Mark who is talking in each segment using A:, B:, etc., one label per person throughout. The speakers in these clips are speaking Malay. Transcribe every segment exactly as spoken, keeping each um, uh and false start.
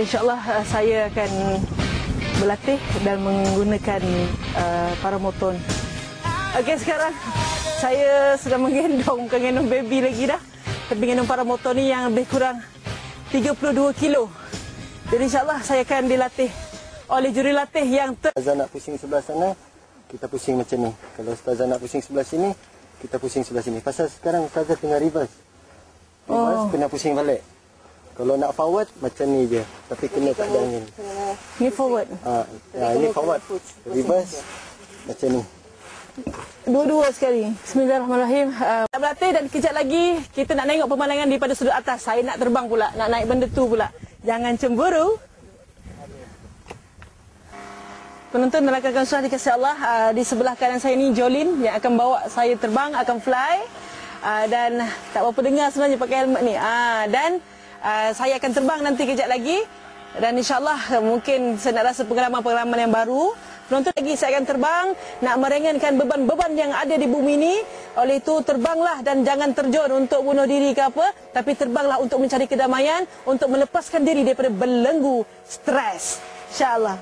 A: InsyaAllah uh, saya akan berlatih dan menggunakan uh, paramoton. Okey, sekarang saya sedang menggendong, bukan gendong baby lagi dah, tapi gendong paramoton ni yang lebih kurang tiga puluh dua kilo. Jadi insyaAllah saya akan dilatih oleh jurulatih yang ter...
B: Ustazah nak pusing sebelah sana, kita pusing macam ni. Kalau Ustazah nak pusing sebelah sini, kita pusing sebelah sini. Pasal sekarang Ustazah tengah reverse. Reverse oh. Kena pusing balik. Kalau nak forward, macam ni je. Tapi kena tak ada angin.
A: Ni forward?
B: Ha, ya, ini forward. Reverse, macam ni.
A: Dua-dua sekali. Bismillahirrahmanirrahim. Uh, berlatih dan kejap lagi kita nak tengok pemandangan daripada sudut atas. Saya nak terbang pula, nak naik benda tu pula. Jangan cemburu. Penonton dan rakan-rakan sudah dikasihi Allah, uh, di sebelah kanan saya ni Jolin yang akan bawa saya terbang, akan fly. Uh, dan tak berapa dengar sebenarnya pakai helmet ni. Uh, dan uh, saya akan terbang nanti kejap lagi. Dan insyaAllah uh, mungkin saya nak rasa pengalaman-pengalaman yang baru. Penonton lagi saya akan terbang, nak meringankan beban-beban yang ada di bumi ini. Oleh itu terbanglah dan jangan terjun untuk bunuh diri ke apa. Tapi terbanglah untuk mencari kedamaian, untuk melepaskan diri daripada belenggu stres. InsyaAllah.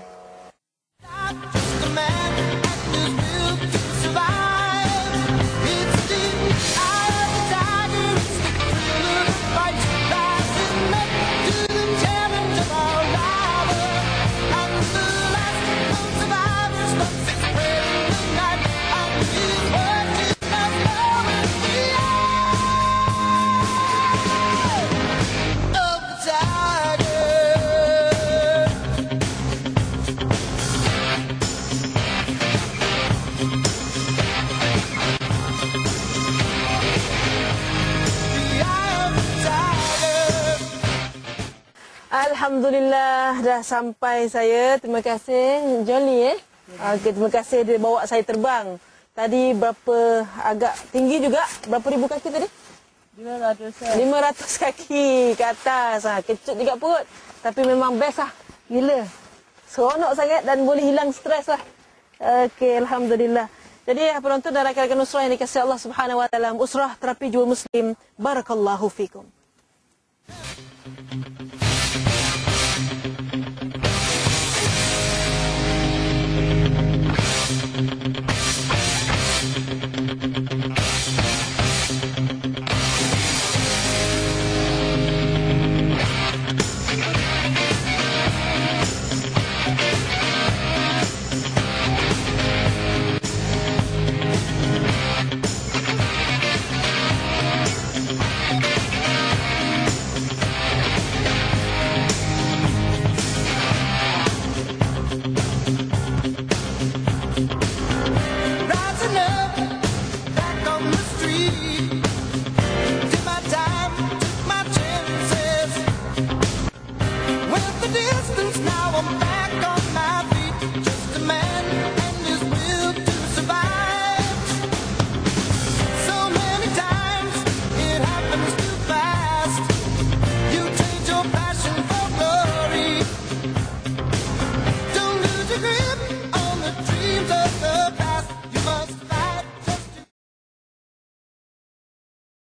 A: Alhamdulillah dah sampai saya. Terima kasih Johnny eh. Okey, terima kasih dia bawa saya terbang. Tadi berapa, agak tinggi juga. Berapa ribu kaki tadi? lima ratus. lima ratus kaki ke atas. Ha, kecut juga perut. Tapi memang best lah. Gila. Seronok sangat dan boleh hilang stres lah. Okey, alhamdulillah. Jadi penonton dan rakan-rakan Usrah yang dikasihi Allah Subhanahu Wa Taala, Usrah Terapi Jiwa Muslim. Barakallahu fikum.